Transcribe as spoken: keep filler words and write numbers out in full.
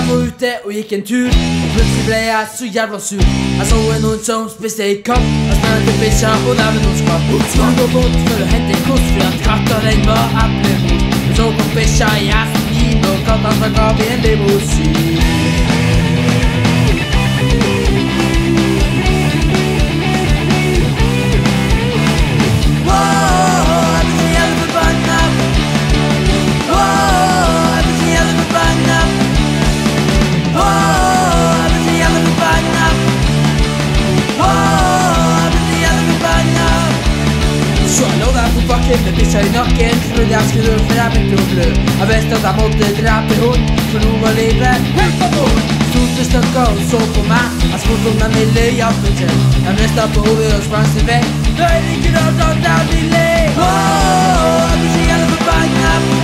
var ute og gikk en tur, og plutselig ble jeg så jævla sur. Jeg så en hund som spiste i katt. Jeg spør til bikkja og nevner noen skatt. Skulle gå bort for å hente en kost, for at katta den var eplemos. Men så kom bikkja i hesten din, og katta stakk av i en limousin. Med bikkja i nakken, trodde jeg skulle dø, for jeg begynte å blø. Jeg visste at jeg måtte drepe hund, for nå var livet helt på bort. Stolte stakka og så på meg, jeg spurte om de ville hjelpe til. Jeg mistet på hodet og sprang sin vei, det er ikke rart at jeg ville. Åh, jeg blir så jævlig forbannet.